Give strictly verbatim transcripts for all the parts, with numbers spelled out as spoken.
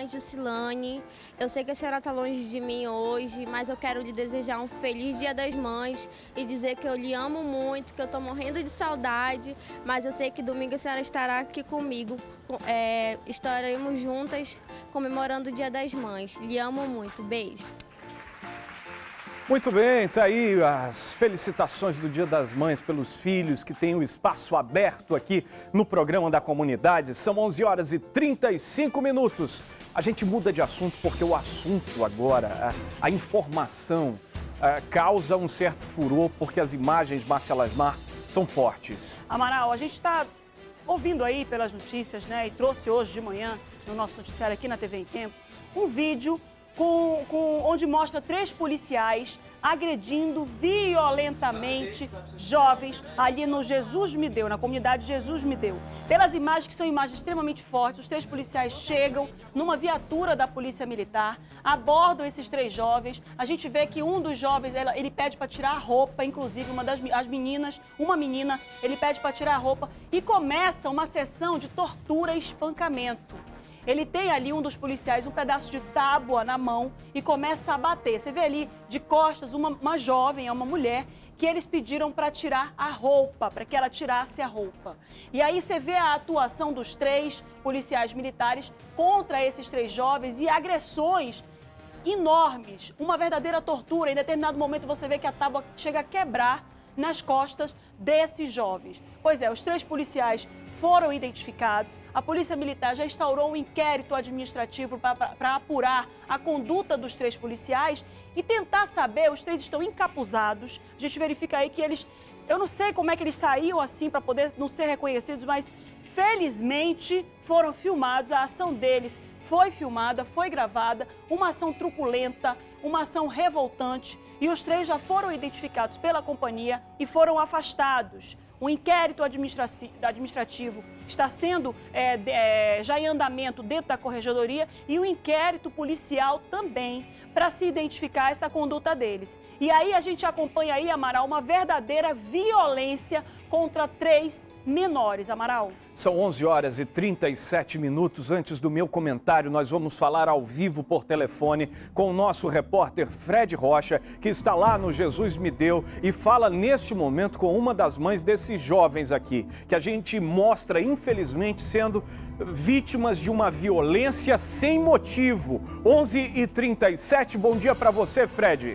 mãe Jusilane. Eu sei que a senhora está longe de mim hoje, mas eu quero lhe desejar um feliz Dia das Mães e dizer que eu lhe amo muito, que eu estou morrendo de saudade, mas eu sei que domingo a senhora estará aqui comigo. É, estaremos juntas comemorando o Dia das Mães. Lhe amo muito. Beijo. Muito bem, tá aí as felicitações do Dia das Mães pelos filhos que têm o espaço aberto aqui no programa da comunidade. São onze horas e trinta e cinco minutos. A gente muda de assunto porque o assunto agora, a, a informação, a, causa um certo furor porque as imagens, Márcia Lasmar, são fortes. Amaral, a gente está ouvindo aí pelas notícias, né, e trouxe hoje de manhã no nosso noticiário aqui na T V em Tempo, um vídeo Com, com, onde mostra três policiais agredindo violentamente jovens ali no Jesus Me Deu, na comunidade Jesus Me Deu. Pelas imagens, que são imagens extremamente fortes, os três policiais chegam numa viatura da Polícia Militar, abordam esses três jovens. A gente vê que um dos jovens, ela, ele pede para tirar a roupa, inclusive uma das as meninas, uma menina, ele pede para tirar a roupa e começa uma sessão de tortura e espancamento. Ele tem ali, um dos policiais, um pedaço de tábua na mão e começa a bater. Você vê ali de costas uma, uma jovem, uma mulher, que eles pediram para tirar a roupa, para que ela tirasse a roupa. E aí você vê a atuação dos três policiais militares contra esses três jovens e agressões enormes, uma verdadeira tortura. Em determinado momento você vê que a tábua chega a quebrar nas costas desses jovens. Pois é, os três policiais foram identificados. A Polícia Militar já instaurou um inquérito administrativo para apurar a conduta dos três policiais e tentar saber, os três estão encapuzados. A gente verifica aí que eles, eu não sei como é que eles saíam assim para poder não ser reconhecidos, mas felizmente foram filmados, a ação deles foi filmada, foi gravada, uma ação truculenta, uma ação revoltante, e os três já foram identificados pela companhia e foram afastados. O inquérito administrativo está sendo é, é, já em andamento dentro da Corregedoria e o inquérito policial também, para se identificar essa conduta deles. E aí a gente acompanha aí, Amaral, uma verdadeira violência contra três menores, Amaral. São onze horas e trinta e sete minutos. Antes do meu comentário, nós vamos falar ao vivo por telefone com o nosso repórter Fred Rocha, que está lá no Jesus Me Deu e fala neste momento com uma das mães desses jovens aqui, que a gente mostra, infelizmente, sendo vítimas de uma violência sem motivo. onze e trinta e sete, bom dia para você, Fred.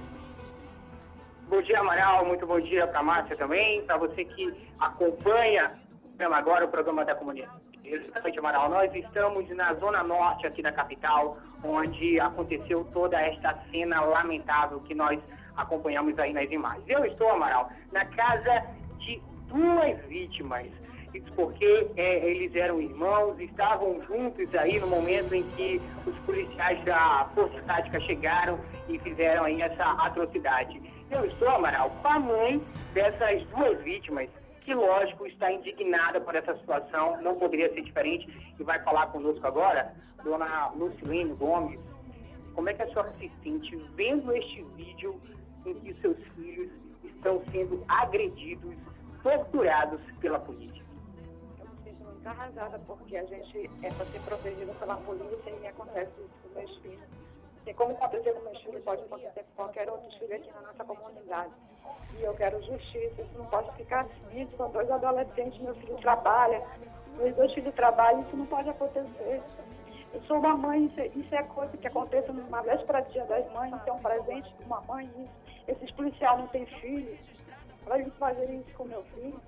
Bom dia, Amaral, muito bom dia para a Márcia também, para você que acompanha agora o programa da comunidade. Exatamente, Amaral, nós estamos na zona norte aqui da capital, onde aconteceu toda esta cena lamentável que nós acompanhamos aí nas imagens. Eu estou, Amaral, na casa de duas vítimas, isso porque é, eles eram irmãos, estavam juntos aí no momento em que os policiais da Força Tática chegaram e fizeram aí essa atrocidade. Eu estou, Amaral, com a mãe dessas duas vítimas, que, lógico, está indignada por essa situação, não poderia ser diferente, e vai falar conosco agora, dona Lucilene Gomes. Como é que a senhora se sente vendo este vídeo em que seus filhos estão sendo agredidos, torturados pela polícia? Eu me sinto muito arrasada, porque a gente é para ser protegida pela polícia e acontece isso com meus filhos. E como aconteceu com meus filhos, pode acontecer com qualquer outro filho aqui na nossa comunidade. E eu quero justiça, isso não pode ficar assim. São dois adolescentes, meu filho trabalha, meus dois filhos trabalham, isso não pode acontecer. Eu sou uma mãe, isso é, isso é coisa que acontece numa véspera do Dia das Mães, isso é um presente de uma mãe, isso. Esses policiais não têm filhos, para eles fazerem isso com meu filho.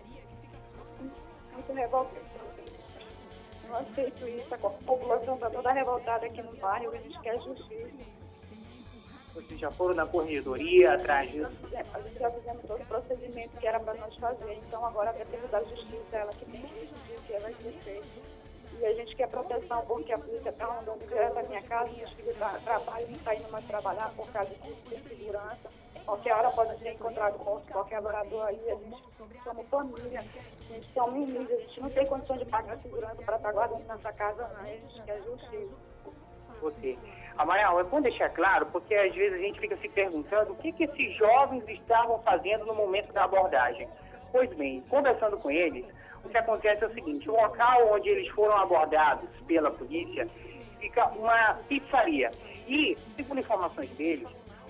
Muito revoltante. Não aceito isso, a população está toda revoltada aqui no bairro, a gente quer justiça. Vocês já foram na corregedoria atrás disso? A gente já fizemos todo o procedimento que era para nós fazer, então agora depende da justiça, ela que tem que decidir o que vai ser feito. E a gente quer proteção, porque a polícia está andando direto da minha casa, meus filhos tra trabalham, não estão indo mais trabalhar por causa de segurança. Qualquer hora pode ser encontrado morto, qualquer morador aí, a gente somos família, a gente somos humildes, a gente não tem condição de pagar segurança para estar guardando nossa casa, não, a gente quer justiça. Você. Amaral, é bom deixar claro, porque às vezes a gente fica se perguntando o que, que esses jovens estavam fazendo no momento da abordagem. Pois bem, conversando com eles, o que acontece é o seguinte, o local onde eles foram abordados pela polícia fica uma pizzaria. E, segundo informações deles,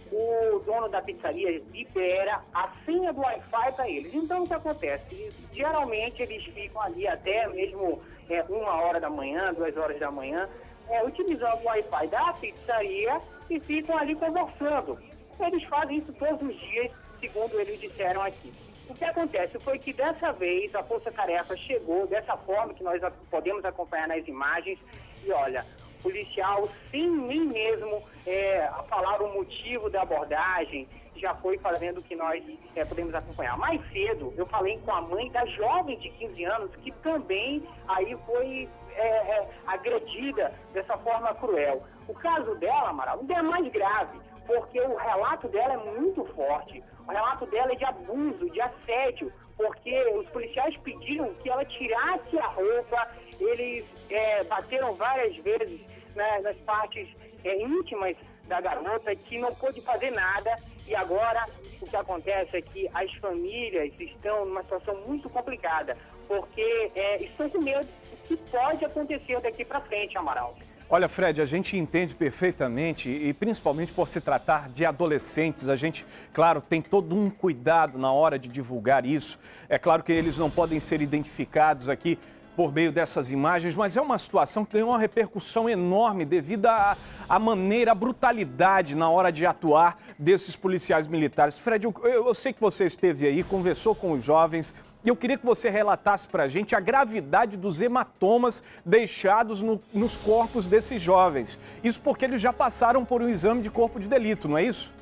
o dono da pizzaria libera a senha do Wi-Fi para eles. Então, o que acontece? Geralmente, eles ficam ali até mesmo é, uma hora da manhã, duas horas da manhã, é, utilizando o Wi-Fi da pizzaria e ficam ali conversando. Eles fazem isso todos os dias, segundo eles disseram aqui. O que acontece foi que dessa vez a Força Tarefa chegou dessa forma que nós podemos acompanhar nas imagens e olha, o policial sem nem mesmo é, falar o motivo da abordagem já foi fazendo o que nós é, podemos acompanhar. Mais cedo eu falei com a mãe da jovem de quinze anos que também aí foi é, é, agredida dessa forma cruel. O caso dela, Amaral, ainda é mais grave, porque o relato dela é muito forte. O relato dela é de abuso, de assédio, porque os policiais pediram que ela tirasse a roupa, eles é, bateram várias vezes, né, nas partes é, íntimas da garota, que não pôde fazer nada, e agora o que acontece é que as famílias estão numa situação muito complicada, porque é, estão com medo do que pode acontecer daqui para frente, Amaral. Olha, Fred, a gente entende perfeitamente e principalmente por se tratar de adolescentes, a gente, claro, tem todo um cuidado na hora de divulgar isso. É claro que eles não podem ser identificados aqui por meio dessas imagens, mas é uma situação que tem uma repercussão enorme devido à, à maneira, à brutalidade na hora de atuar desses policiais militares. Fred, eu, eu sei que você esteve aí, conversou com os jovens, e eu queria que você relatasse para a gente a gravidade dos hematomas deixados no, nos corpos desses jovens. Isso porque eles já passaram por um exame de corpo de delito, não é isso?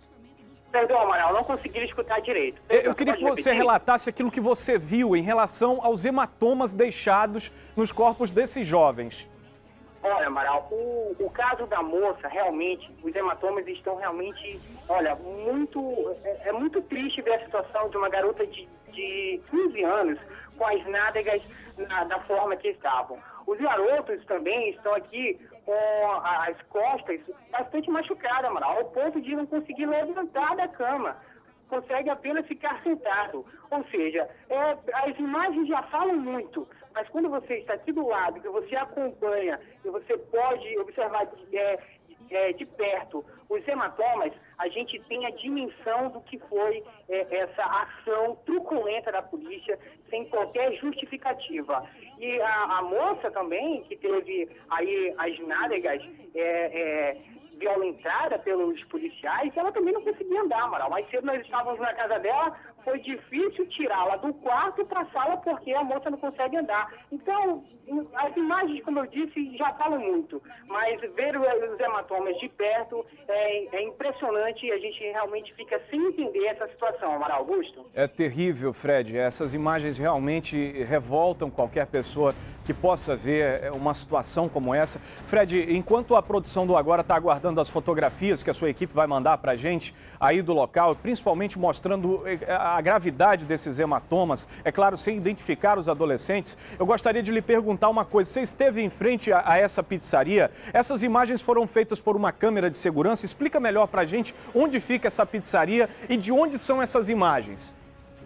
Perdão, Amaral, não consegui escutar direito. Eu queria que você relatasse aquilo que você viu em relação aos hematomas deixados nos corpos desses jovens. Olha, Amaral, o, o caso da moça, realmente, os hematomas estão realmente, olha, muito, é, é muito triste ver a situação de uma garota de, de quinze anos com as nádegas na, da forma que estavam. Os garotos também estão aqui com as costas bastante machucadas, Amaral, ao ponto de não conseguir levantar da cama. Consegue apenas ficar sentado. Ou seja, é, as imagens já falam muito, mas quando você está aqui do lado, que você acompanha, e você pode observar é, é, de perto os hematomas, a gente tem a dimensão do que foi é, essa ação truculenta da polícia, sem qualquer justificativa. E a, a moça também, que teve aí as nádegas é, é, violentada pelos policiais, ela também não conseguia andar, Amaral. Mais cedo nós estávamos na casa dela, foi difícil tirá-la do quarto para a sala porque a moça não consegue andar. Então, as imagens, como eu disse, já falam muito, mas ver os hematomas de perto é, é impressionante e a gente realmente fica sem entender essa situação, Amaral. Augusto? É terrível, Fred. Essas imagens realmente revoltam qualquer pessoa que possa ver uma situação como essa. Fred, enquanto a produção do Agora está aguardando as fotografias que a sua equipe vai mandar para a gente aí do local, principalmente mostrando a gravidade desses hematomas, é claro, sem identificar os adolescentes, eu gostaria de lhe perguntar uma coisa. Você esteve em frente a, a essa pizzaria? Essas imagens foram feitas por uma câmera de segurança. Explica melhor para a gente onde fica essa pizzaria e de onde são essas imagens.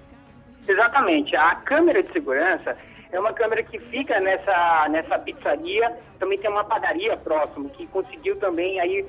Exatamente. A câmera de segurança é uma câmera que fica nessa, nessa pizzaria. Também tem uma padaria próximo que conseguiu também aí,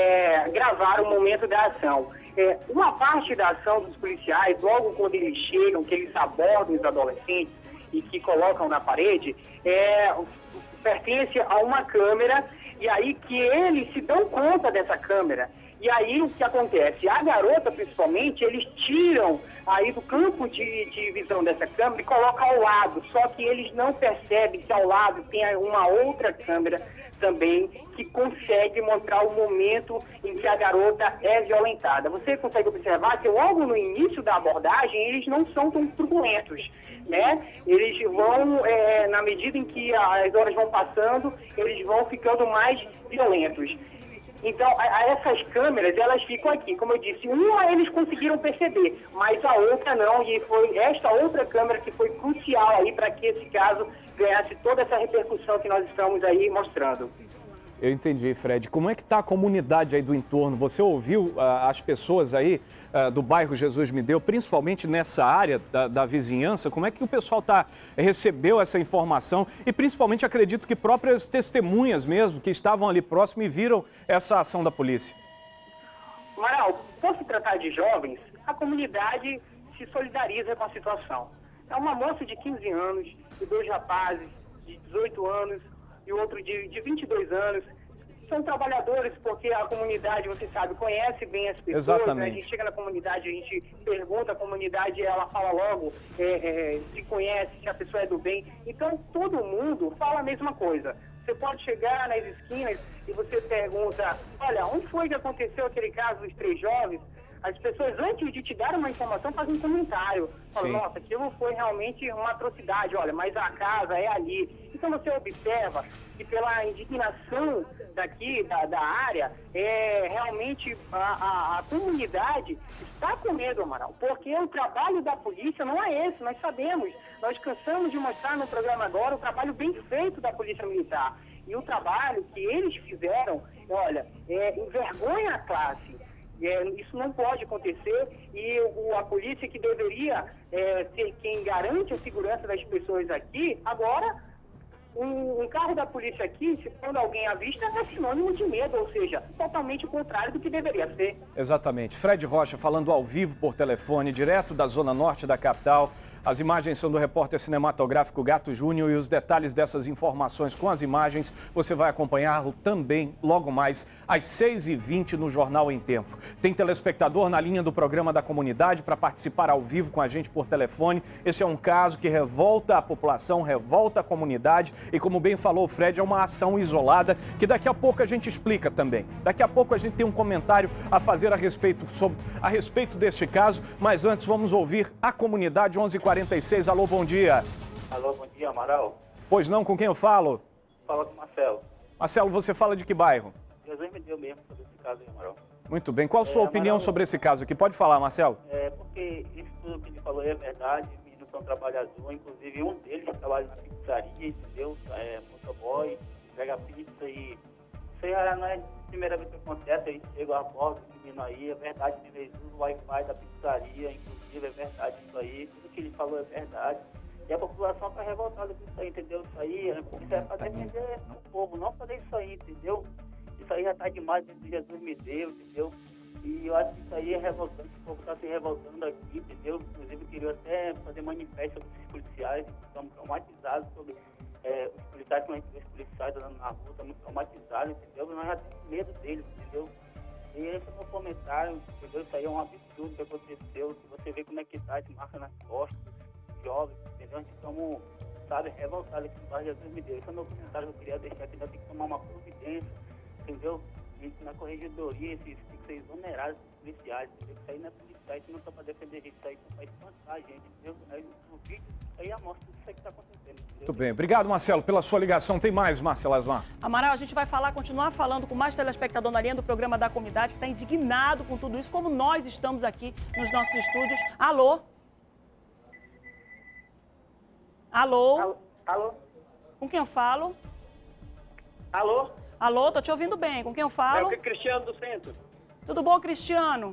é, gravar o momento da ação. É, uma parte da ação dos policiais, logo quando eles chegam, que eles abordam os adolescentes e que colocam na parede, é, pertence a uma câmera, e aí que eles se dão conta dessa câmera. E aí o que acontece? A garota, principalmente, eles tiram aí do campo de, de visão dessa câmera e colocam ao lado, só que eles não percebem que ao lado tem uma outra câmera também que consegue mostrar o momento em que a garota é violentada. Você consegue observar que logo no início da abordagem eles não são tão turbulentos, né? Eles vão, é, na medida em que as horas vão passando, eles vão ficando mais violentos. Então, a, a essas câmeras, elas ficam aqui. Como eu disse, uma eles conseguiram perceber, mas a outra não. E foi esta outra câmera que foi crucial aí para que esse caso ganhasse toda essa repercussão que nós estamos aí mostrando. Eu entendi, Fred. Como é que está a comunidade aí do entorno? Você ouviu uh, as pessoas aí uh, do bairro Jesus Me Deu, principalmente nessa área da, da vizinhança? Como é que o pessoal tá, recebeu essa informação? E principalmente acredito que próprias testemunhas mesmo, que estavam ali próximo e viram essa ação da polícia. Amaral, por se tratar de jovens, a comunidade se solidariza com a situação. É uma moça de quinze anos e dois rapazes de dezoito anos e outro de, de vinte e dois anos. São trabalhadores porque a comunidade, você sabe, conhece bem as pessoas. Exatamente. Né? A gente chega na comunidade, a gente pergunta a comunidade, ela fala logo é, é, se conhece, se a pessoa é do bem. Então, todo mundo fala a mesma coisa. Você pode chegar nas esquinas e você pergunta, olha, onde foi que aconteceu aquele caso dos três jovens? As pessoas, antes de te dar uma informação, fazem um comentário. Falam, nossa, aquilo foi realmente uma atrocidade, olha, mas a casa é ali. Então você observa que pela indignação daqui, da, da área, é, realmente a, a, a comunidade está com medo, Amaral, porque o trabalho da polícia não é esse, nós sabemos. Nós cansamos de mostrar no programa agora o trabalho bem feito da Polícia Militar. E o trabalho que eles fizeram, olha, é, envergonha a classe. É, isso não pode acontecer e o, a polícia que deveria é, ser quem garante a segurança das pessoas aqui, agora um, um carro da polícia aqui, se quando alguém avista, é sinônimo de medo, ou seja, totalmente o contrário do que deveria ser. Exatamente. Fred Rocha falando ao vivo por telefone, direto da zona norte da capital. As imagens são do repórter cinematográfico Gato Júnior e os detalhes dessas informações com as imagens você vai acompanhar também logo mais às seis e vinte no Jornal em Tempo. Tem telespectador na linha do programa da comunidade para participar ao vivo com a gente por telefone. Esse é um caso que revolta a população, revolta a comunidade e, como bem falou o Fred, é uma ação isolada que daqui a pouco a gente explica também. Daqui a pouco a gente tem um comentário a fazer a respeito, sobre, a respeito deste caso, mas antes vamos ouvir a comunidade. Onze e quarenta e seis. Alô, bom dia. Alô, bom dia, Amaral. Pois não, com quem eu falo? Fala com o Marcelo. Marcelo, você fala de que bairro? Jesus Me Deu mesmo sobre esse caso aí, Amaral. Muito bem. Qual a sua é, opinião Amaral, sobre esse caso aqui? Pode falar, Marcelo. É, porque isso tudo que ele falou é verdade, os meninos são trabalhadores, inclusive um deles trabalha na pizzaria, entendeu? É motoboy, pega pizza e... Isso aí não é a primeira vez que acontece, a gente chega a bordo do menino aí, é verdade, ele usa o Wi-Fi da pizzaria, inclusive é verdade isso aí, tudo que ele falou é verdade. E a população está revoltada com isso aí, entendeu? Isso aí, isso é para defender o povo, não fazer isso aí, entendeu? Isso aí já está demais, Jesus Me Deu, entendeu? E eu acho que isso aí é revoltante, o povo está se revoltando aqui, entendeu? Inclusive eu queria até fazer manifesto sobre os policiais, que estão traumatizados sobre... É, os policiais, quando a gente vê os policiais andando na rua, estão muito traumatizados, entendeu? Nós já temos medo deles, entendeu? E esse é o meu comentário, entendeu? Isso aí é um absurdo que aconteceu. Se você vê como é que tá, esse marca nas costas, jovens, entendeu? A gente estamos, sabe, revoltados aqui no bairro Jesus Me Deu. Esse é o meu comentário que eu queria deixar, que ainda tem que tomar uma providência, entendeu? E na corregedoria, esses tem que ser exonerados, esses policiais, entendeu? Isso aí não é policiais, isso não é para defender a gente, isso aí é para espantar a gente, entendeu? Aí no vídeo, isso aí mostra tudo isso aí que está acontecendo. Muito bem. Obrigado, Marcelo, pela sua ligação. Tem mais, Marcelo Asmar. Amaral, a gente vai falar, continuar falando com mais telespectador na linha do programa da comunidade, que está indignado com tudo isso, como nós estamos aqui nos nossos estúdios. Alô? Alô? Alô? Alô? Com quem eu falo? Alô? Alô, tô te ouvindo bem. Com quem eu falo? É o Cristiano do Centro. Tudo bom, Cristiano?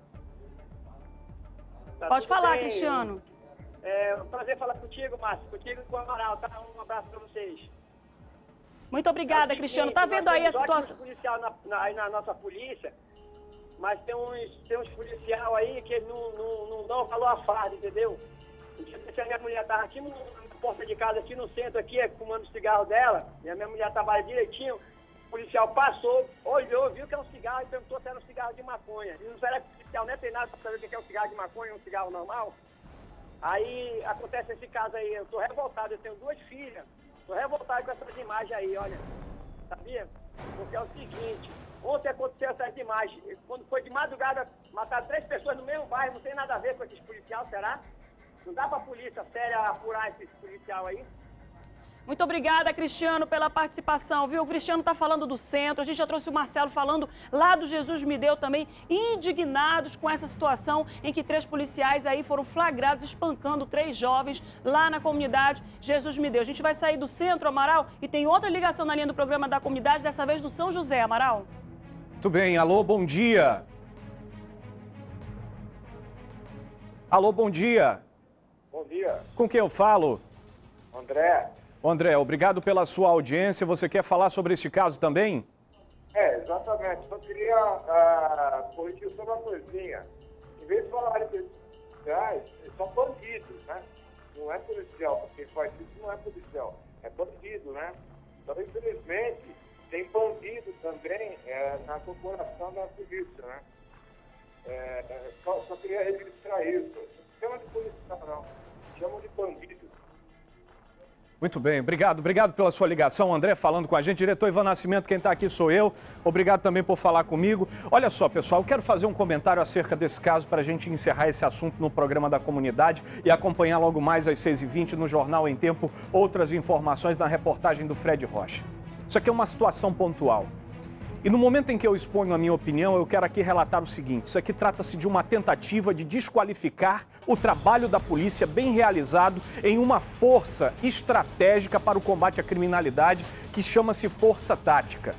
Tá Pode tudo falar, bem? Cristiano. É um prazer falar contigo, Márcio. Contigo e com o Amaral, tá? Um abraço pra vocês. Muito obrigada, Cristiano. Tá vendo aí a situação? Policial na, na, aí na nossa polícia, mas tem uns, tem uns policial aí que não, não, não dão valor à farda, entendeu? Se a minha mulher tava aqui no, na porta de casa, aqui no centro, aqui, fumando o cigarro dela, e a minha mulher trabalha direitinho, o policial passou, olhou, viu que é um cigarro e perguntou se era um cigarro de maconha. E não será que o policial nem tem nada pra saber o que é um cigarro de maconha e um cigarro normal? Aí acontece esse caso aí, eu tô revoltado, eu tenho duas filhas, tô revoltado com essas imagens aí, olha, sabia? Porque é o seguinte, ontem aconteceu essas imagens, quando foi de madrugada, mataram três pessoas no mesmo bairro, não tem nada a ver com esses policiais, será? Não dá pra polícia séria apurar esses policiais aí? Muito obrigada, Cristiano, pela participação, viu? O Cristiano está falando do centro, a gente já trouxe o Marcelo falando lá do Jesus Me Deu também, indignados com essa situação em que três policiais aí foram flagrados espancando três jovens lá na comunidade Jesus Me Deu. A gente vai sair do centro, Amaral, e tem outra ligação na linha do programa da comunidade, dessa vez do São José, Amaral. Muito bem, alô, bom dia. Alô, bom dia. Bom dia. Com quem eu falo? André. André, obrigado pela sua audiência. Você quer falar sobre este caso também? É, exatamente. Só queria uh, corrigir só uma coisinha. Em vez de falar de policiais, são bandidos, né? Não é policial, porque quem faz isso não é policial, é bandido, né? Então, infelizmente, tem bandido também é, na corporação da polícia, né? É, só, só queria registrar isso. Não chama de policial, não. Chamam de bandido. Muito bem, obrigado, obrigado pela sua ligação, André, falando com a gente. Diretor Ivan Nascimento, quem está aqui sou eu. Obrigado também por falar comigo. Olha só, pessoal, eu quero fazer um comentário acerca desse caso para a gente encerrar esse assunto no programa da comunidade e acompanhar logo mais às seis e vinte no Jornal em Tempo outras informações na reportagem do Fred Rocha. Isso aqui é uma situação pontual. E no momento em que eu exponho a minha opinião, eu quero aqui relatar o seguinte: isso aqui trata-se de uma tentativa de desqualificar o trabalho da polícia bem realizado em uma força estratégica para o combate à criminalidade que chama-se Força Tática.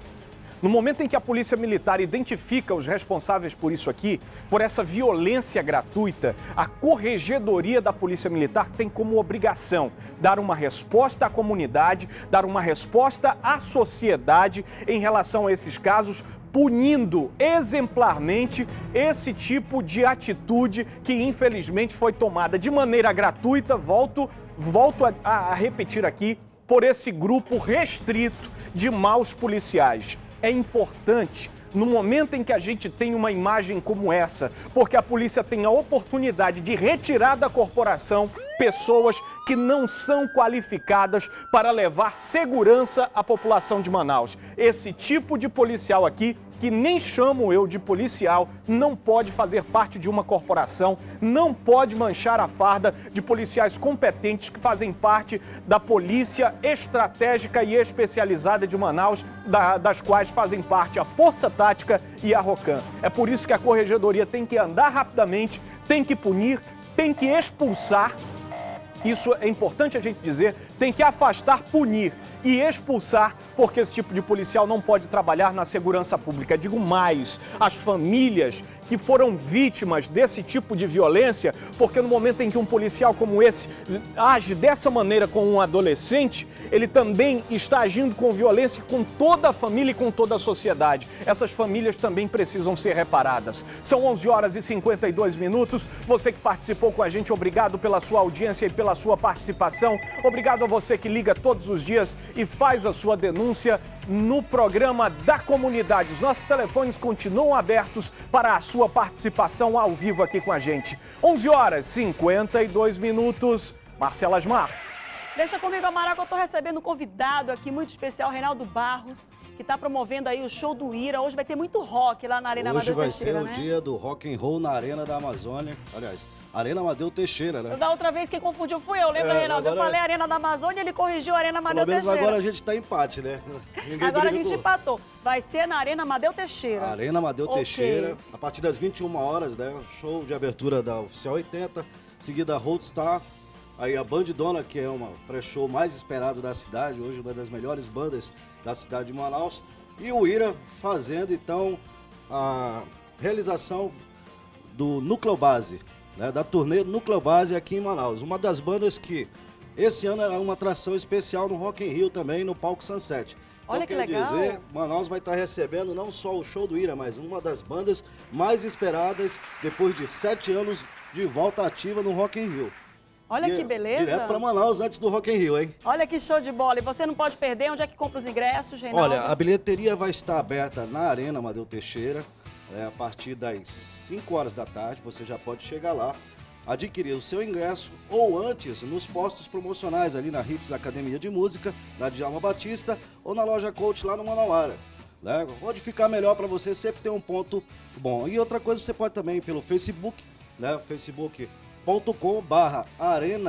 No momento em que a Polícia Militar identifica os responsáveis por isso aqui, por essa violência gratuita, a Corregedoria da Polícia Militar tem como obrigação dar uma resposta à comunidade, dar uma resposta à sociedade em relação a esses casos, punindo exemplarmente esse tipo de atitude que infelizmente foi tomada de maneira gratuita, volto, volto a, a repetir aqui, por esse grupo restrito de maus policiais. É importante, no momento em que a gente tem uma imagem como essa, porque a polícia tem a oportunidade de retirar da corporação pessoas que não são qualificadas para levar segurança à população de Manaus. Esse tipo de policial aqui, que nem chamo eu de policial, não pode fazer parte de uma corporação, não pode manchar a farda de policiais competentes que fazem parte da Polícia Estratégica e Especializada de Manaus, da, das quais fazem parte a Força Tática e a ROCAM. É por isso que a Corregedoria tem que andar rapidamente, tem que punir, tem que expulsar. Isso é importante a gente dizer, tem que afastar, punir e expulsar, porque esse tipo de policial não pode trabalhar na segurança pública. Digo mais, as famílias que foram vítimas desse tipo de violência, porque no momento em que um policial como esse age dessa maneira com um adolescente, ele também está agindo com violência com toda a família e com toda a sociedade. Essas famílias também precisam ser reparadas. São onze horas e cinquenta e dois minutos. Você que participou com a gente, obrigado pela sua audiência e pela sua participação. Obrigado a você que liga todos os dias e faz a sua denúncia no programa da comunidade. Os nossos telefones continuam abertos para a sua participação ao vivo aqui com a gente. onze horas e cinquenta e dois minutos. Marcela Asmar. Deixa comigo, Amaral, que eu estou recebendo um convidado aqui muito especial, Reinaldo Barros, que está promovendo aí o show do Ira. Hoje vai ter muito rock lá na Arena Amadeu Teixeira, Hoje vai ser né? o dia do rock and roll na Arena da Amazônia. Aliás, Arena Amadeu Teixeira, né? Da outra vez quem confundiu fui eu, lembra, É, Reinaldo? agora- Eu falei Arena da Amazônia, ele corrigiu a Arena Amadeu Pelo menos Teixeira. agora a gente tá empate, né? Ninguém Agora a briga gente com- empatou. Vai ser na Arena Amadeu Teixeira. Arena Amadeu Ok. Teixeira, a partir das vinte e uma horas, né? Show de abertura da Oficial oitenta, seguida a Roadstar, aí a Bandidona, que é uma pré-show mais esperado da cidade, hoje uma das melhores bandas da cidade de Manaus, e o Ira fazendo então a realização do Núcleo Base, né? Da turnê Núcleo Base aqui em Manaus, uma das bandas que esse ano é uma atração especial no Rock in Rio também, no palco Sunset. Olha Então, que quer legal. dizer, Manaus vai estar recebendo não só o show do Ira, mas uma das bandas mais esperadas depois de sete anos de volta ativa no Rock in Rio. Olha E que é beleza. Direto para Manaus antes do Rock in Rio, hein? Olha que show de bola. E você não pode perder. Onde é que compra os ingressos, Reinaldo? Olha, a bilheteria vai estar aberta na Arena Amadeu Teixeira, é, a partir das cinco horas da tarde. Você já pode chegar lá, adquirir o seu ingresso ou antes nos postos promocionais ali na Riffs Academia de Música, na Djalma Batista ou na loja Coach lá no Manauara. Né? Pode ficar melhor para você, sempre tem um ponto bom. E outra coisa, você pode também ir pelo Facebook, né? facebook ponto com barra Arena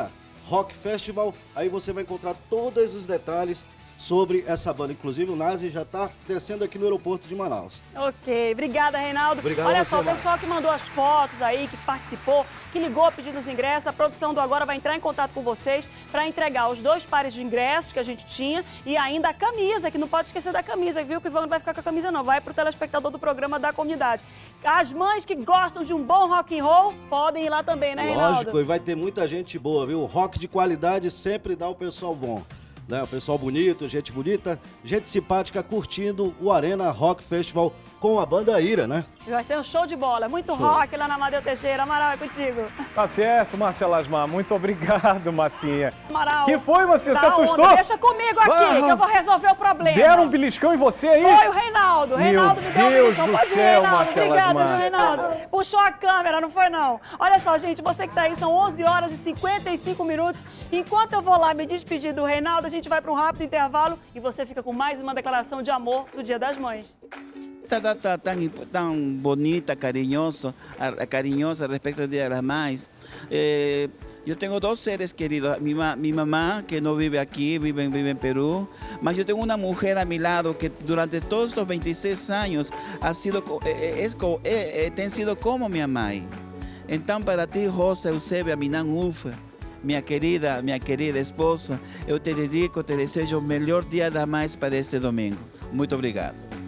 Rock Festival. Aí você vai encontrar todos os detalhes sobre essa banda. Inclusive, o Nazi já está descendo aqui no aeroporto de Manaus. Ok, obrigada, Reinaldo. Obrigado Olha a você, só, o Márcia. pessoal que mandou as fotos aí, que participou, que ligou pedindo os ingressos, a produção do Agora vai entrar em contato com vocês para entregar os dois pares de ingressos que a gente tinha e ainda a camisa, que não pode esquecer da camisa, viu? Que o Ivan não vai ficar com a camisa não, vai para o telespectador do programa da comunidade. As mães que gostam de um bom rock and roll podem ir lá também, né, Reinaldo? Lógico, e vai ter muita gente boa, viu? O rock de qualidade sempre dá o pessoal bom. Né? O pessoal bonito, gente bonita, gente simpática curtindo o Arena Rock Festival com a banda Ira, né? Vai ser um show de bola, muito Show. rock lá na Amadeu Teixeira. Amaral, é contigo. Tá certo, Marcela Asmar. Muito obrigado, Marcinha. Amaral. Que foi, Marcinha? Tá Você assustou? Onda. Deixa comigo aqui, Ah, que eu vou resolver o problema. Deram um beliscão em você aí? Foi o Reinaldo. O Reinaldo me deu um Deus beliscão. do Pode ir, céu, Reinaldo. Marcela Obrigada, Asmar. Reinaldo. Puxou a câmera, não foi não. Olha só, gente, você que tá aí, são onze horas e cinquenta e cinco minutos. Enquanto eu vou lá me despedir do Reinaldo, a gente vai para um rápido intervalo e você fica com mais uma declaração de amor do Dia das Mães. Está tan, tan, tan bonita, cariñoso, a- cariñosa respecto al Día de las Madres. Eh, yo tengo dos seres queridos, mi, ma- mi mamá que no vive aquí, vive, en- vive en Perú, mas yo tengo una mujer a mi lado que durante todos estos veintiséis años ha sido, co- eh, eh, es, co- eh, eh, tem sido como minha mãe. Então para ti, Rosa Eusebia Minan Ufa, minha querida, minha querida esposa, eu te dedico, te desejo o melhor Dia das Mães para este domingo. Muito obrigado.